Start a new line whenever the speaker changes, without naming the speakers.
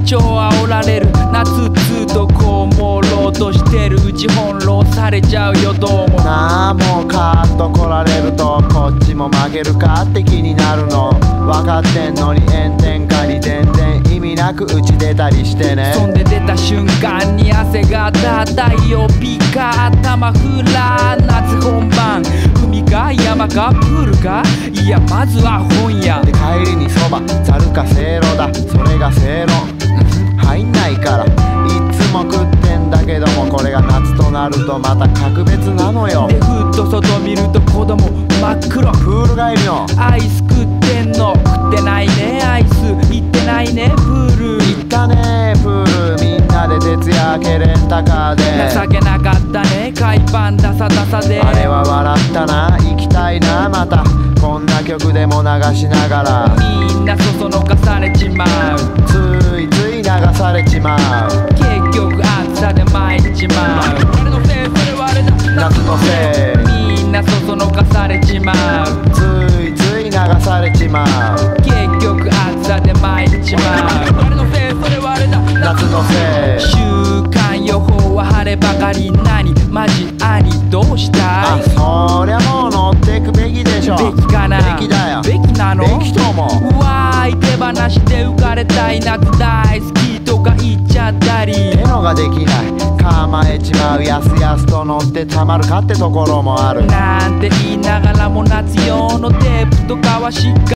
超煽られる夏ずっとこう朦朧としてるうち翻弄されちゃうよどうも
なあもうカーッと来られるとこっちも負けるかって気になるの分かってんのに炎天下に全然意味なく打ち出たりしてね
そんで出た瞬間に汗が立ったよピカ頭フラ夏本番海か山かプールかいやまずは本屋
で帰りにそばざるかせいろだそれが正論入んないからいつも食ってんだけどもこれが夏となるとまた格別なのよ
でふっと外見ると子供真っ黒
プール帰りの
アイス食ってんの食ってないねアイス行ってないねプール
行ったねプールみんなで徹夜明けレンタカーで
情けなかったね海パンダサダサで
あれは笑ったな行きたいなまたこんな曲でも流しながら
みんなそそのかされちまう
ついつい流されちまう
結局暑さで参っちまう俺のせいそれはあれだ
夏のせい
みんなそそのかされちまう
ついつい流されちまう
結局暑さで参っちまう俺のせいそれはあれだ
夏のせい
週間予報は晴ればかり何マジ兄どうした
あ
い
そりゃもう乗ってくべきでしょ
べきかな
べきだよ
べきなの
べきと思う
うわーい手放して浮かれたい夏大好きとか言っちゃったり
ってのができない構えちまうやすやすと乗ってたまるかってところもある
なんて言いながらも夏用のテープとかはしっかり